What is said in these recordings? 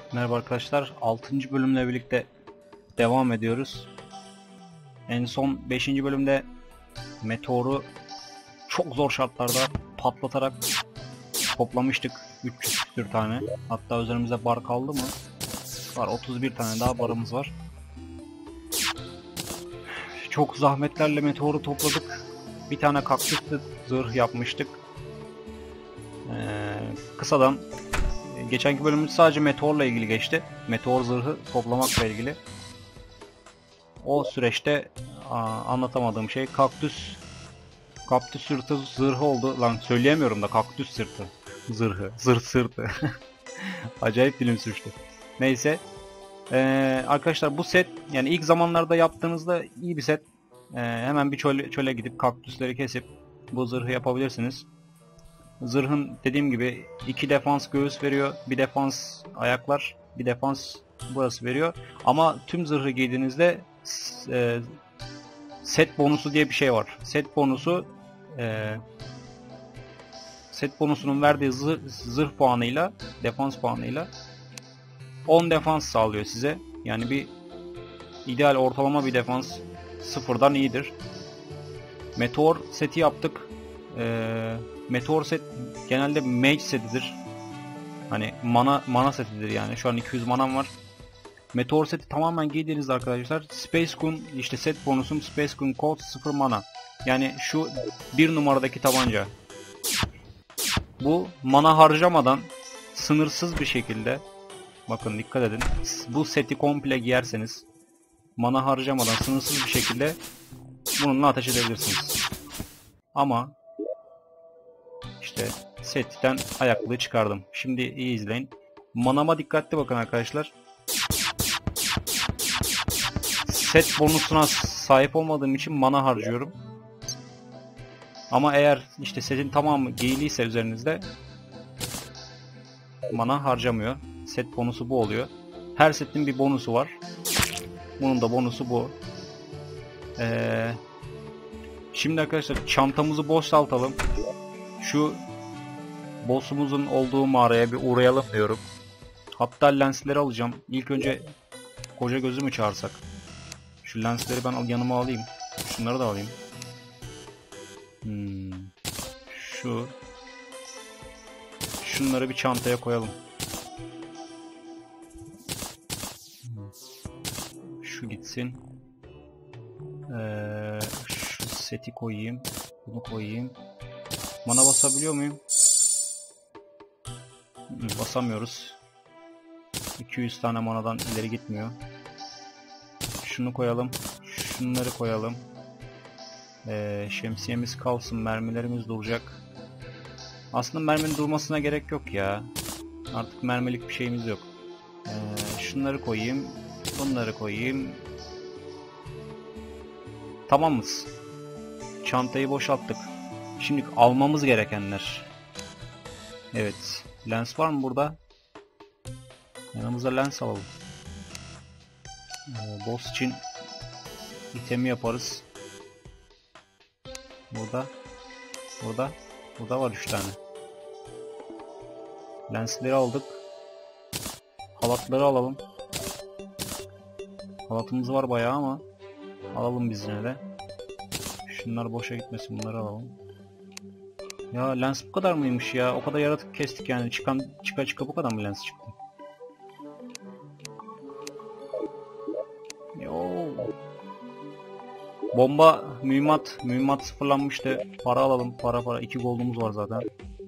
Merhaba arkadaşlar, 6. bölümle birlikte devam ediyoruz. En son 5. bölümde meteoru çok zor şartlarda patlatarak toplamıştık 300 küsür tane. Hatta üzerimizde bar kaldı mı? Var, 31 tane daha barımız var. Çok zahmetlerle meteoru topladık. Bir tane kaktüs zırh yapmıştık. Kısadan geçenki bölümümüz sadece meteorla ilgili geçti. Meteor zırhı toplamakla ilgili. O süreçte anlatamadığım şey kaktüs sırtı zırhı oldu. Lan söyleyemiyorum da kaktüs sırtı zırhı. Zırh sırtı. Acayip dilim sürçtü. Neyse. Arkadaşlar bu set yani ilk zamanlarda yaptığınızda iyi bir set. Hemen bir çöle gidip kaktüsleri kesip bu zırhı yapabilirsiniz. Zırhın dediğim gibi 2 defans göğüs veriyor, bir defans ayaklar, bir defans burası veriyor. Ama tüm zırhı giydiğinizde set bonusu diye bir şey var. Set bonusunun verdiği zırh puanıyla, defans puanıyla 10 defans sağlıyor size. Yani bir ideal ortalama bir defans sıfırdan iyidir. Meteor seti yaptık. Meteor set genelde mage setidir. Hani mana setidir yani. Şu an 200 manam var. Meteor seti tamamen giydiğinizde arkadaşlar Space Gun işte set bonusum Space Gun Code 0 mana. Yani şu bir numaradaki tabanca. Bu mana harcamadan sınırsız bir şekilde, bakın dikkat edin, bu seti komple giyerseniz mana harcamadan sınırsız bir şekilde bununla ateş edebilirsiniz. Ama işte setten ayaklığı çıkardım. Şimdi iyi izleyin. Manama dikkatli bakın arkadaşlar. Set bonusuna sahip olmadığım için mana harcıyorum. Ama eğer işte setin tamamı giyiliyse üzerinizde mana harcamıyor. Set bonusu bu oluyor. Her setin bir bonusu var. Bunun da bonusu bu. Şimdi arkadaşlar çantamızı boşaltalım. Şu boss'umuzun olduğu mağaraya bir uğrayalım diyorum. Hatta lensleri alacağım. İlk önce koca gözü mü çağırsak? Şu lensleri ben yanıma alayım. Şunları da alayım. Şunları bir çantaya koyalım. Şu gitsin. Şu seti koyayım. Bunu koyayım. Mana basabiliyor muyum? Basamıyoruz. 200 tane manadan ileri gitmiyor. Şunu koyalım. Şunları koyalım. Şemsiyemiz kalsın. Mermilerimiz duracak. Aslında merminin durmasına gerek yok ya. Artık mermilik bir şeyimiz yok. Şunları koyayım. Bunları koyayım. Tamamız. Çantayı boşalttık. Şimdi almamız gerekenler. Evet. Lens var mı burada? Yanımıza lens alalım. Boss için itemi yaparız. Burada var 3 tane. Lensleri aldık. Halatları alalım. Halatımız var bayağı ama alalım biz yine de. Şunlar boşa gitmesin, bunları alalım. Ya lens bu kadar mıymış ya? O kadar yaratık kestik yani. Çıka bu kadar mı lens çıktı? Yo. Bomba, mühimmat sıfırlanmıştı. Para alalım, para. 2 gold'umuz var zaten.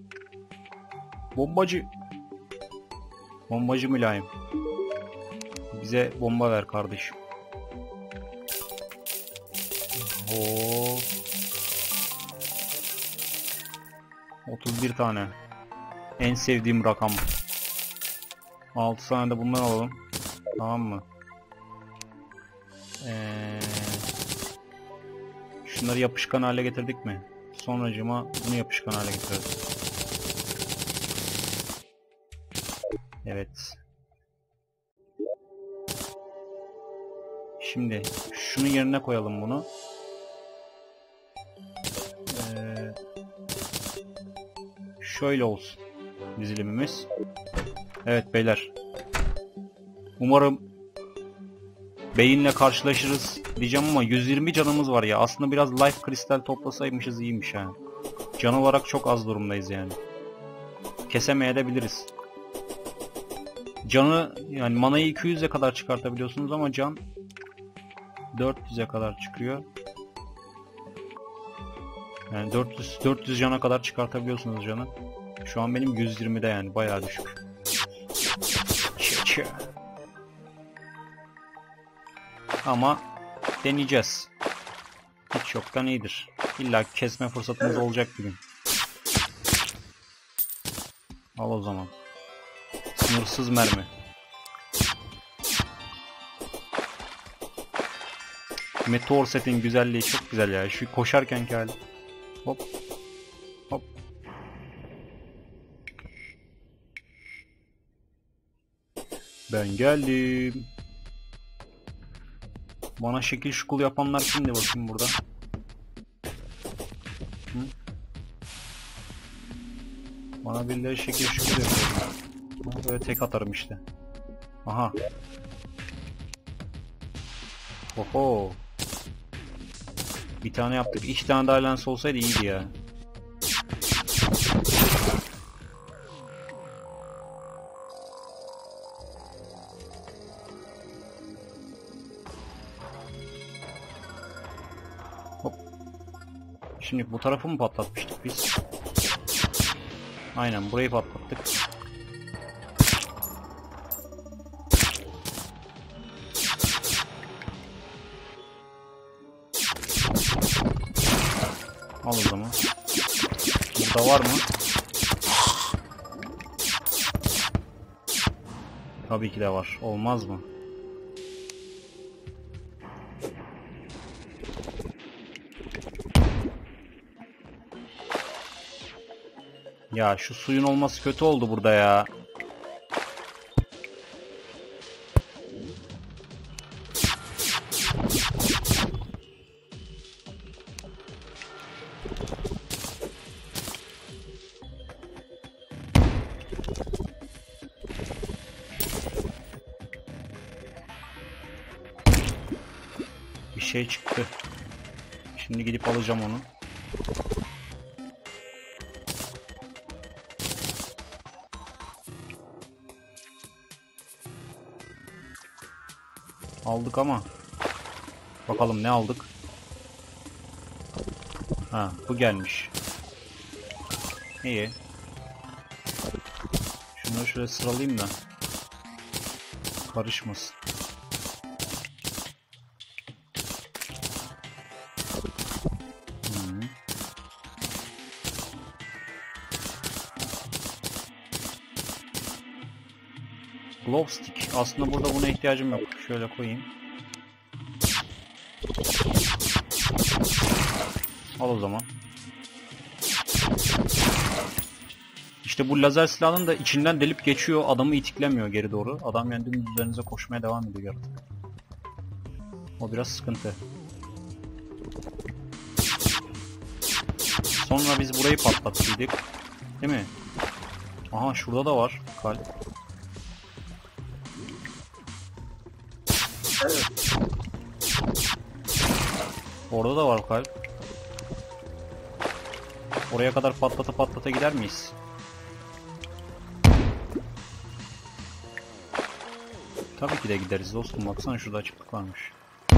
Bombacı mülayim. Bize bomba ver kardeşim. Oo. 31 tane. En sevdiğim rakam. 6 tane de bundan alalım. Tamam mı? Şunları yapışkan hale getirdik mi? Sonracıma bunu yapışkan hale getiririz. Evet. Şimdi şunun yerine koyalım bunu. Şöyle olsun dizilimimiz. Evet beyler. Umarım beyinle karşılaşırız diyeceğim ama 120 canımız var ya. Aslında biraz life kristal toplasaymışız iyiymiş yani. Can olarak çok az durumdayız yani. Kesemeyebiliriz. Canı yani manayı 200'e kadar çıkartabiliyorsunuz ama can 400'e kadar çıkıyor. Yani 400 cana kadar çıkartabiliyorsunuz canı. Şu an benim 120'de yani bayağı düşük. Ama deneyeceğiz. Hiç yoktan iyidir. İlla kesme fırsatımız olacak bir gün. Al o zaman. Sınırsız mermi. Meteor setin güzelliği çok güzel ya. Şu koşarkenki hali. Hop. Hop. Ben geldim. Bana şekil şukul yapanlar kimdi bakayım burada? Hı? Bana birileri şekil şukul yapıyor. Böyle tek atarım işte. Aha. Oho. Bir tane yaptık. 2 tane daha lens olsaydı iyiydi ya. Hop. Şimdi bu tarafı mı patlatmıştık biz? Aynen burayı patlattık. Al o zaman. Burada var mı? Tabii ki de var. Olmaz mı? Ya şu suyun olması kötü oldu burada ya. Bir şey çıktı. Şimdi gidip alacağım onu. Aldık ama. Bakalım ne aldık? Ha, bu gelmiş. İyi. Şunları şöyle sıralayayım da karışmasın. Glow stick. Aslında burada buna ihtiyacım yok. Şöyle koyayım. Al o zaman. İşte bu lazer silahının da içinden delip geçiyor. Adamı itiklemiyor geri doğru. Adam yani dümdüz üzerinize koşmaya devam ediyor yaratık. O biraz sıkıntı. Sonra biz burayı patlattıydık. Değil mi? Aha şurada da var. Kalp. Evet. Orada da var kalp. Oraya kadar patlata patlata gider miyiz? Tabii ki de gideriz dostum. Baksana şurada açıklık varmış.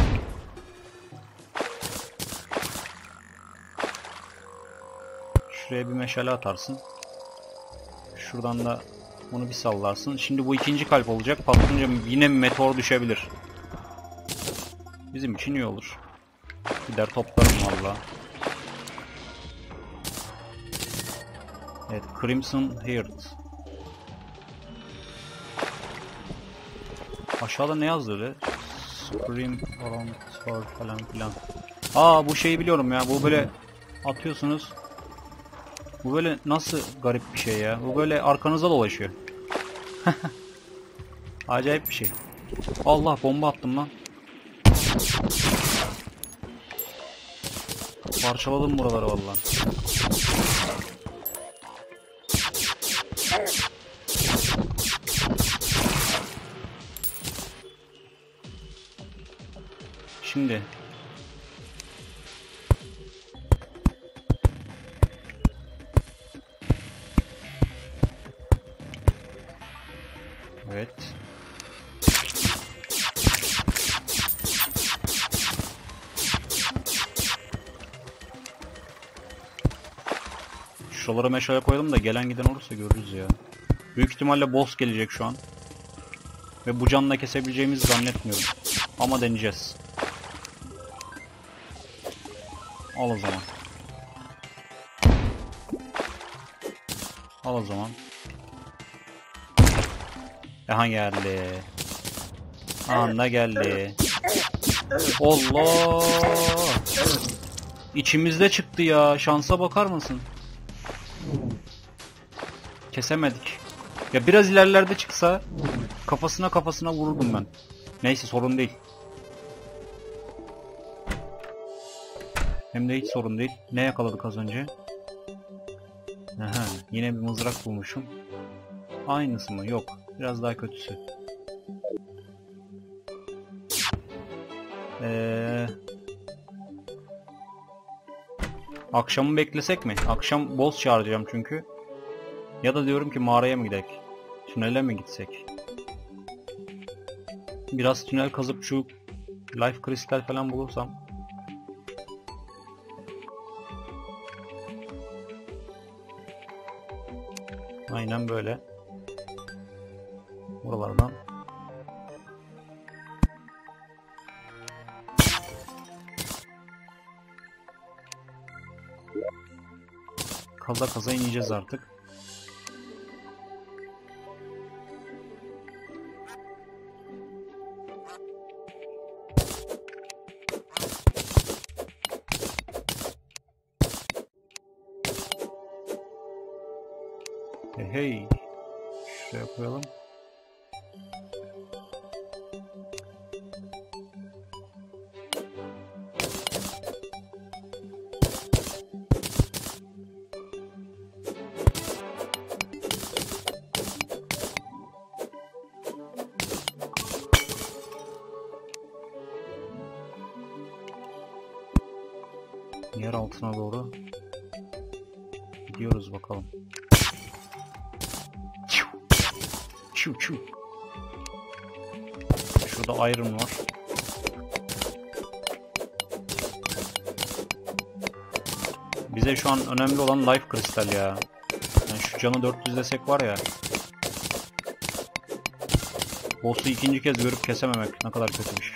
Şuraya bir meşale atarsın. Şuradan da bunu bir sallarsın. Şimdi bu ikinci kalp olacak. Patlayınca yine meteor düşebilir. Bizim için iyi olur. Gider toplarım valla. Evet, Crimson Heart. Aşağıda ne yazdı öyle? Scream around for falan filan. Aa bu şeyi biliyorum ya. Bu böyle atıyorsunuz. Bu böyle nasıl garip bir şey ya. Bu böyle arkanıza dolaşıyor. Acayip bir şey. Allah bomba attım lan. Parçaladım buraları vallahi. Şimdi. Evet. Şuralara meşale koyalım da gelen giden olursa görürüz ya. Büyük ihtimalle boss gelecek şu an. Ve bu canla kesebileceğimizi zannetmiyorum. Ama deneyeceğiz. Al o zaman. Al o zaman. Aha geldi. Anda geldi. Allah! İçimizde çıktı ya. Şansa bakar mısın? Kesemedik. Ya biraz ilerlerde çıksa kafasına vururdum ben. Neyse sorun değil. Hem de hiç sorun değil. Ne yakaladık az önce? Aha, yine bir mızrak bulmuşum. Aynısı mı? Yok. Biraz daha kötüsü. Akşamı beklesek mi? Akşam boss çağıracağım çünkü. Ya da diyorum ki mağaraya mı gidelim? Tünele mi gitsek? Biraz tünel kazıp şu life kristal falan bulursam. Aynen böyle. Buralardan. Kaza kaza ineceğiz artık. Hey. Şuraya koyalım. Yer altına doğru gidiyoruz bakalım. Çu çu. Şurada iron var. Bize şu an önemli olan life kristal ya. Yani şu canı 400 desek var ya. Boss'u ikinci kez görüp kesememek ne kadar kötüymüş.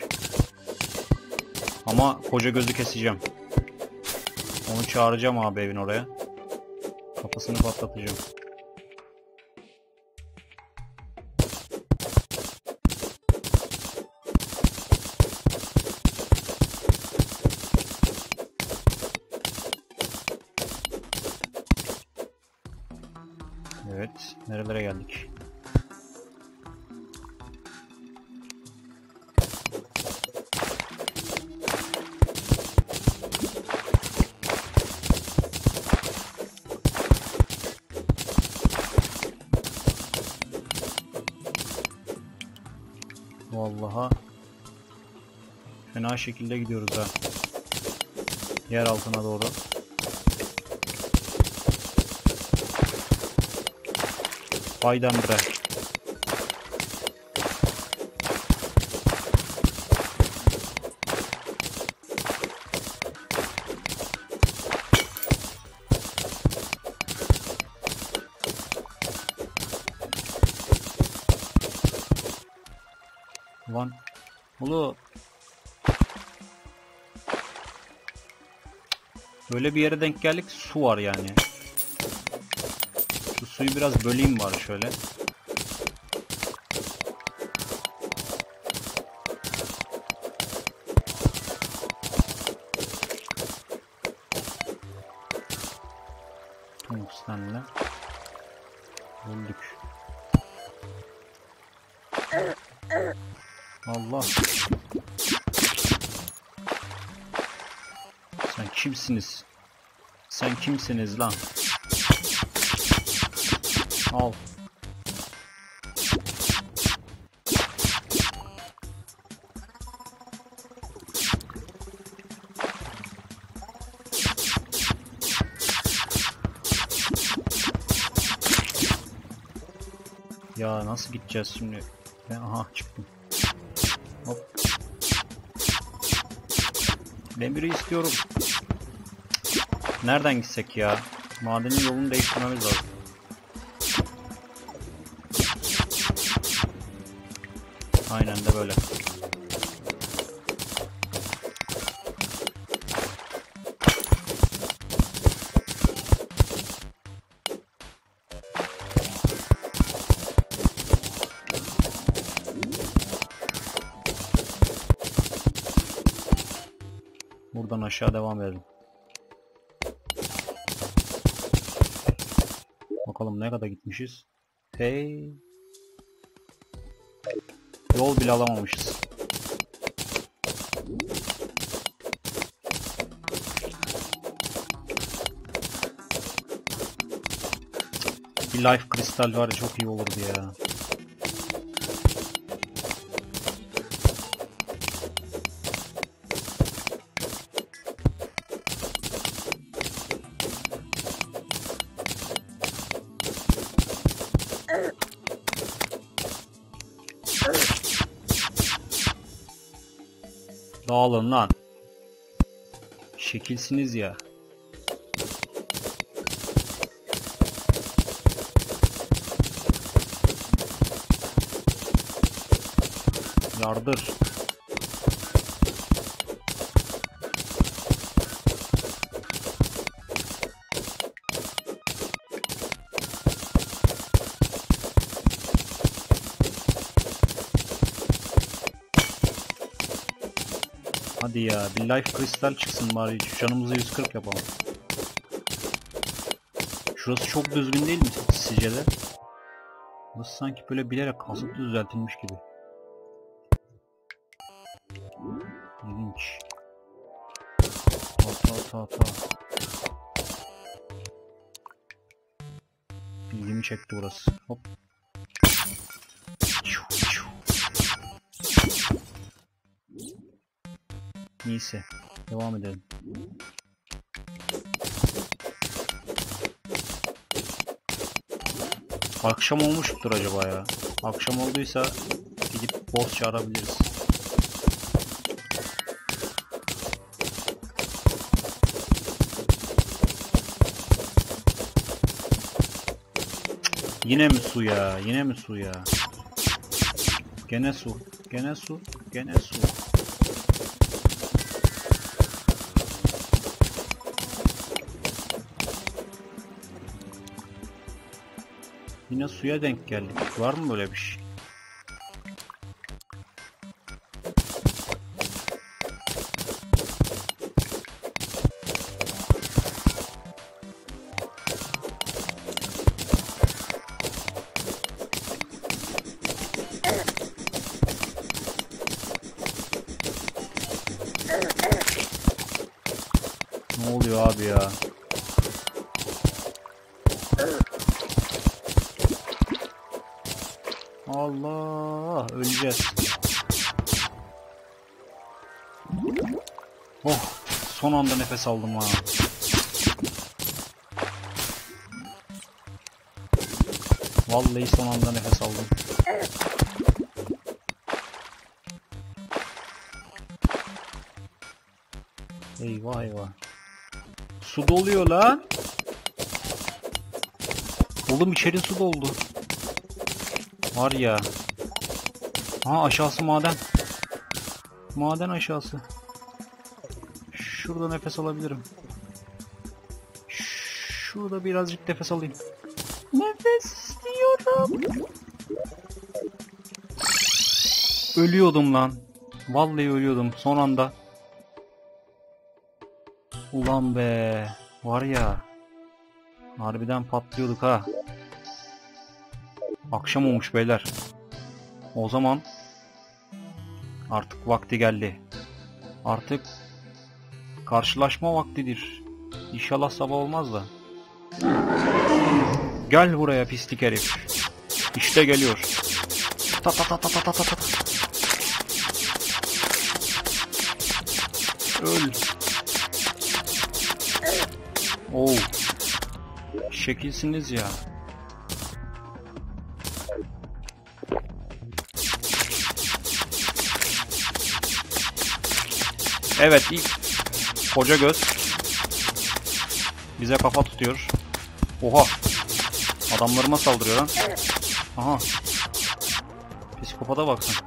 Ama koca gözü keseceğim. Onu çağıracağım abi evin oraya. Kafasını patlatacağım. Evet, nerelere geldik? Vallahi fena şekilde gidiyoruz ha. Yer altına doğru. Baydandıra. Lan. Ulu. Böyle bir yere denk geldik. Su var yani. Şu suyu biraz böleyim var şöyle. Tungstenle öldük. Allah. Sen kimsiniz? Sen kimsiniz lan? Al. Ya nasıl gideceğiz şimdi? Aha çıktım. Hop. Demiri istiyorum. Nereden gitsek ya? Madenin yolunu değiştirmemiz lazım. Aynen de böyle. Buradan aşağı devam edelim. Bakalım ne kadar gitmişiz. Hey. Yol bile alamamışız. Bir life kristal var ya, çok iyi olurdu ya. Dağılın lan. Şekilsiniz ya. Yardır. Hadi ya, bir life kristal çıksın bari, canımızı 140 yapalım. Şurası çok düzgün değil mi sizce de? Burası sanki böyle bilerek kazıp düzeltilmiş gibi. İlginç. Ta. İlgimi çekti burası. Hop. Neyse. Devam edelim. Akşam olmuştur acaba ya. Akşam olduysa gidip boss çağırabiliriz. Yine mi su ya? Yine mi su ya? Gene su. Gene su. Gene su. Yine suya denk geldik. Var mı böyle bir şey? Ne oluyor abi ya? Allah, öleceğiz. Oh, son anda nefes aldım ha. Vallahi son anda nefes aldım. Eyvah eyvah. Su doluyor lan. Oğlum içeri su doldu. Var ya. Ha, aşağısı maden. Maden aşağısı. Şurada nefes alabilirim. Şurada birazcık nefes alayım. Nefes istiyorum. Ölüyordum lan. Vallahi ölüyordum son anda. Ulan be. Var ya. Harbiden patlıyorduk ha. Akşam olmuş beyler. O zaman artık vakti geldi. Artık karşılaşma vaktidir. İnşallah sabah olmaz da. Gel buraya pislik herif. İşte geliyor. Ta ta ta ta ta ta ta ta. Öl. Oo. Şekilsiniz ya. Evet, ilk koca göz bize kafa tutuyor. Oha. Adamlarıma saldırıyor lan. Aha. Psikopata baksın.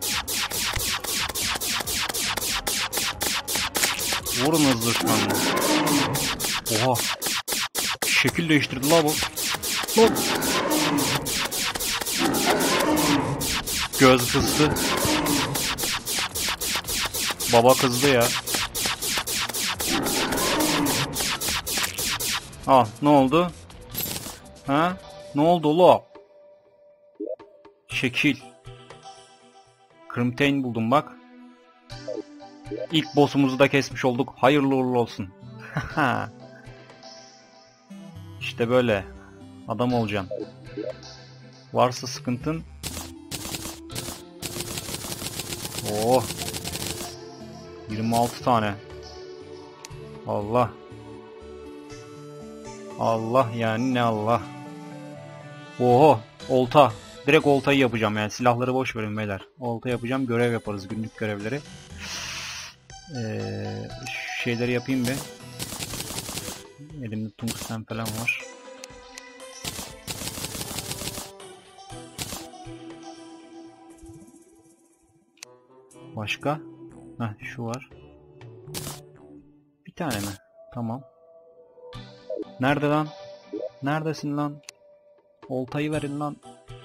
Vurun hızlı düşmanla. Oha. Şekil değiştirdi la bu. Hop. Göz kızdı. Baba kızdı ya. Ne oldu? Ha? Ne oldu lo? Şekil. Crimtain buldum bak. İlk boss'umuzu da kesmiş olduk. Hayırlı uğurlu olsun. İşte böyle. Adam olacaksın. Varsa sıkıntın. Oh. 26 tane. Allah. Allah yani ne Allah. Oho. Olta. Direkt oltayı yapacağım yani. Silahları boş verin beyler. Olta yapacağım. Görev yaparız. Günlük görevleri. Şu şeyleri yapayım bir. Elimde tungsten falan var. Başka? Heh, şu var. Bir tane mi? Tamam. Nerede lan? Neredesin lan? Oltayı verin lan.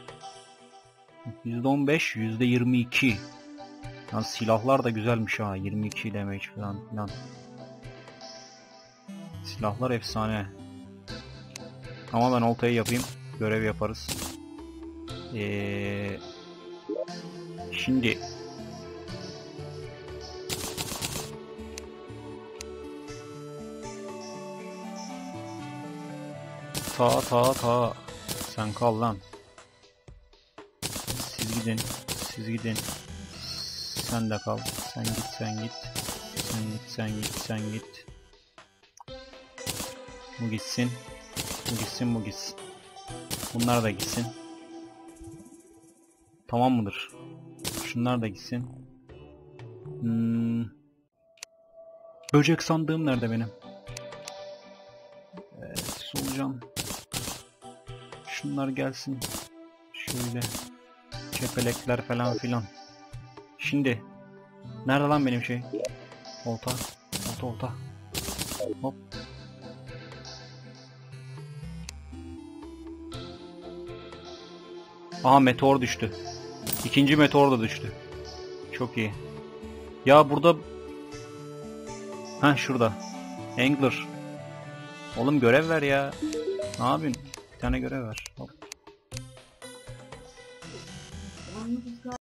%15, %22. Yani silahlar da güzelmiş ha. 22 damage falan filan. Silahlar efsane. Ama ben oltayı yapayım. Görev yaparız. Şimdi ta sen kal lan. Siz gidin. Siz gidin. Sen de kal. Sen git, sen git. Sen git, sen git, sen git. Bu gitsin. Bu gitsin, bu gitsin. Bunlar da gitsin. Tamam mıdır? Şunlar da gitsin. Böcek sandığım nerede benim? Evet, solucan. Şunlar gelsin. Şöyle. Kepelekler falan filan. Şimdi. Nerede lan benim şey? Olta. Olta, olta. Hop. Aha meteor düştü. İkinci meteor da düştü. Çok iyi. Ya burada... şurada. Angler. Oğlum görev ver ya. Ne yapıyorsun? Bir tane görev ver. Hop.